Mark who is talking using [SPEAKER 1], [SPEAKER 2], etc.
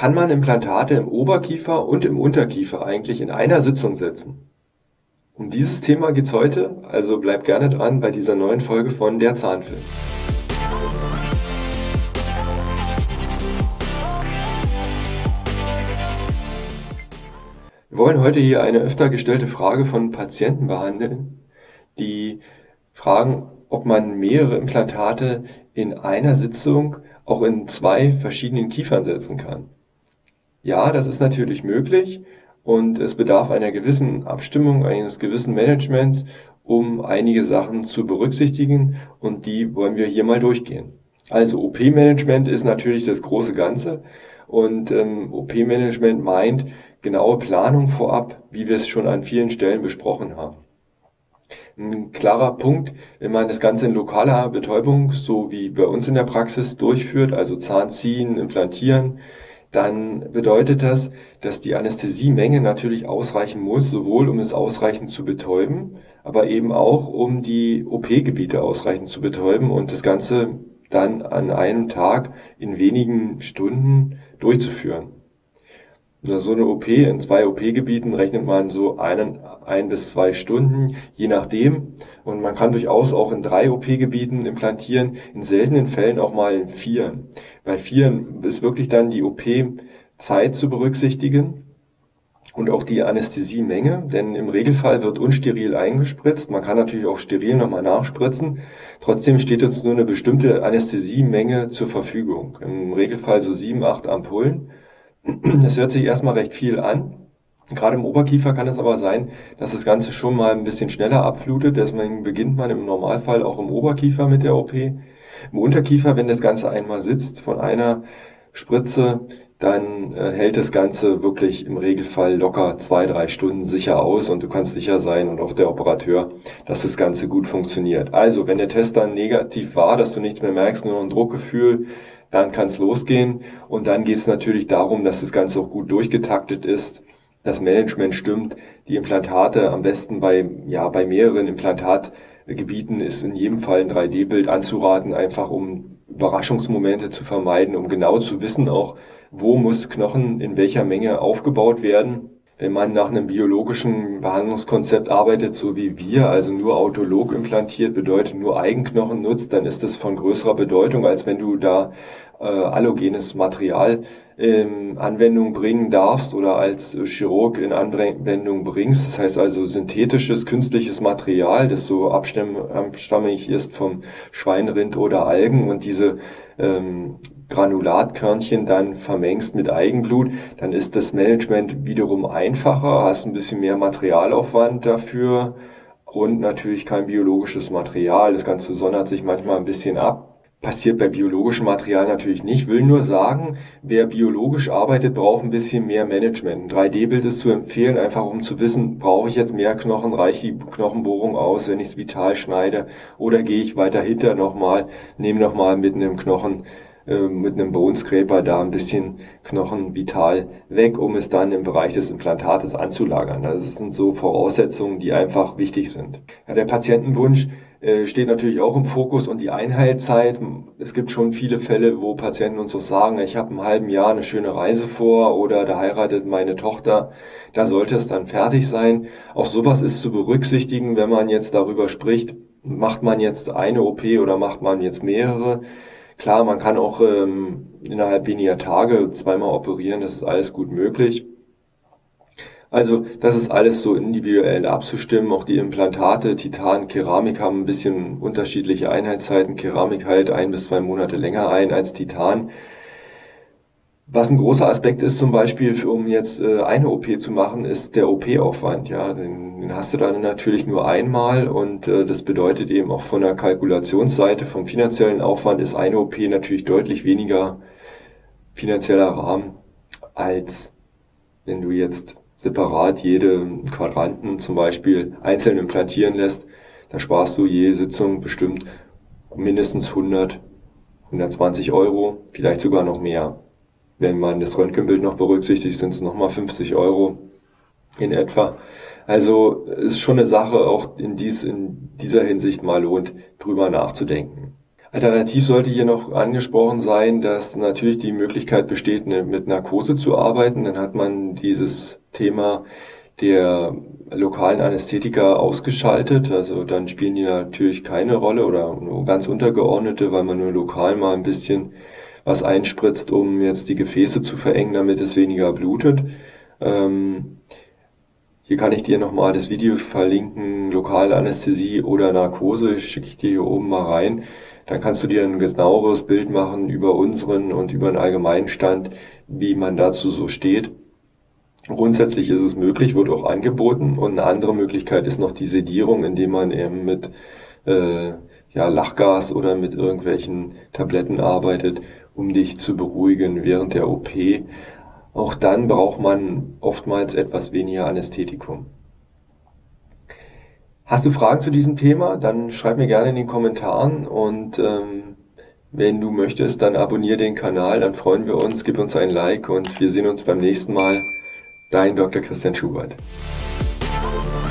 [SPEAKER 1] Kann man Implantate im Oberkiefer und im Unterkiefer eigentlich in einer Sitzung setzen? Um dieses Thema geht's heute, also bleib gerne dran bei dieser neuen Folge von Der Zahnfilm. Wir wollen heute hier eine öfter gestellte Frage von Patienten behandeln, die fragen, ob man mehrere Implantate in einer Sitzung auch in zwei verschiedenen Kiefern setzen kann. Ja, das ist natürlich möglich und es bedarf einer gewissen Abstimmung, eines gewissen Managements, um einige Sachen zu berücksichtigen, und die wollen wir hier mal durchgehen. Also OP-Management ist natürlich das große Ganze, und OP-Management meint genaue Planung vorab, wie wir es schon an vielen Stellen besprochen haben. Ein klarer Punkt, wenn man das Ganze in lokaler Betäubung, so wie bei uns in der Praxis, durchführt, also Zahn ziehen, implantieren, dann bedeutet das, dass die Anästhesiemenge natürlich ausreichen muss, sowohl um es ausreichend zu betäuben, aber eben auch um die OP-Gebiete ausreichend zu betäuben und das Ganze dann an einem Tag in wenigen Stunden durchzuführen. So eine OP in 2 OP-Gebieten rechnet man so 1 bis 2 Stunden, je nachdem. Und man kann durchaus auch in 3 OP-Gebieten implantieren, in seltenen Fällen auch mal in 4. Bei 4 ist wirklich dann die OP-Zeit zu berücksichtigen und auch die Anästhesiemenge, denn im Regelfall wird unsteril eingespritzt. Man kann natürlich auch steril nochmal nachspritzen. Trotzdem steht uns nur eine bestimmte Anästhesiemenge zur Verfügung. Im Regelfall so 7, 8 Ampullen. Das hört sich erstmal recht viel an. Gerade im Oberkiefer kann es aber sein, dass das Ganze schon mal ein bisschen schneller abflutet. Deswegen beginnt man im Normalfall auch im Oberkiefer mit der OP. Im Unterkiefer, wenn das Ganze einmal sitzt von einer Spritze, dann hält das Ganze wirklich im Regelfall locker 2, 3 Stunden sicher aus, und du kannst sicher sein, und auch der Operateur, dass das Ganze gut funktioniert. Also, wenn der Test dann negativ war, dass du nichts mehr merkst, nur noch ein Druckgefühl, dann kann es losgehen. Und dann geht es natürlich darum, dass das Ganze auch gut durchgetaktet ist, das Management stimmt, die Implantate am besten bei mehreren Implantatgebieten ist in jedem Fall ein 3D-Bild anzuraten, einfach um Überraschungsmomente zu vermeiden, um genau zu wissen auch, wo muss Knochen in welcher Menge aufgebaut werden. Wenn man nach einem biologischen Behandlungskonzept arbeitet, so wie wir, also nur autolog implantiert, bedeutet nur Eigenknochen nutzt, dann ist das von größerer Bedeutung, als wenn du da allogenes Material in Anwendung bringen darfst oder als Chirurg in Anwendung bringst. Das heißt also synthetisches, künstliches Material, das so abstammig ist vom Schweinrind oder Algen, und diese Granulatkörnchen dann vermengst mit Eigenblut, dann ist das Management wiederum einfacher, hast ein bisschen mehr Materialaufwand dafür und natürlich kein biologisches Material. Das Ganze sondert sich manchmal ein bisschen ab. Passiert bei biologischem Material natürlich nicht. Will nur sagen, wer biologisch arbeitet, braucht ein bisschen mehr Management. Ein 3D-Bild ist zu empfehlen, einfach um zu wissen, brauche ich jetzt mehr Knochen, reicht die Knochenbohrung aus, wenn ich es vital schneide, oder gehe ich weiter hinter nochmal, nehme nochmal mit einem Knochen, mit einem Bone Scraper da ein bisschen Knochen vital weg, um es dann im Bereich des Implantates anzulagern. Das sind so Voraussetzungen, die einfach wichtig sind. Ja, der Patientenwunsch steht natürlich auch im Fokus, und die Einheitszeit. Es gibt schon viele Fälle, wo Patienten uns auch sagen, ich habe im halben Jahr eine schöne Reise vor, oder da heiratet meine Tochter, da sollte es dann fertig sein. Auch sowas ist zu berücksichtigen, wenn man jetzt darüber spricht, macht man jetzt eine OP oder macht man jetzt mehrere. Klar, man kann auch innerhalb weniger Tage zweimal operieren, das ist alles gut möglich. Also das ist alles so individuell abzustimmen. Auch die Implantate, Titan, Keramik haben ein bisschen unterschiedliche Einheitszeiten. Keramik hält 1 bis 2 Monate länger ein als Titan. Was ein großer Aspekt ist, zum Beispiel, um jetzt eine OP zu machen, ist der OP-Aufwand. Ja, den hast du dann natürlich nur einmal, und das bedeutet eben auch von der Kalkulationsseite, vom finanziellen Aufwand ist eine OP natürlich deutlich weniger finanzieller Rahmen, als wenn du jetzt separat jede Quadranten zum Beispiel einzeln implantieren lässt. Da sparst du je Sitzung bestimmt mindestens 100, 120 Euro, vielleicht sogar noch mehr. Wenn man das Röntgenbild noch berücksichtigt, sind es nochmal 50 Euro in etwa. Also ist schon eine Sache, auch in dieser Hinsicht mal lohnt, drüber nachzudenken. Alternativ sollte hier noch angesprochen sein, dass natürlich die Möglichkeit besteht, mit Narkose zu arbeiten. Dann hat man dieses Thema der lokalen Anästhetika ausgeschaltet. Also dann spielen die natürlich keine Rolle oder nur ganz untergeordnete, weil man nur lokal mal ein bisschen was einspritzt, um jetzt die Gefäße zu verengen, damit es weniger blutet. Hier kann ich dir nochmal das Video verlinken, lokale Anästhesie oder Narkose, schicke ich dir hier oben mal rein. Dann kannst du dir ein genaueres Bild machen über unseren und über den Allgemeinstand, wie man dazu so steht. Grundsätzlich ist es möglich, wird auch angeboten. Und eine andere Möglichkeit ist noch die Sedierung, indem man eben mit Lachgas oder mit irgendwelchen Tabletten arbeitet, um dich zu beruhigen während der OP. Auch dann braucht man oftmals etwas weniger Anästhetikum. Hast du Fragen zu diesem Thema? Dann schreib mir gerne in den Kommentaren und wenn du möchtest, dann abonniere den Kanal, dann freuen wir uns, gib uns ein Like und wir sehen uns beim nächsten Mal. Dein Dr. Christian Schubert.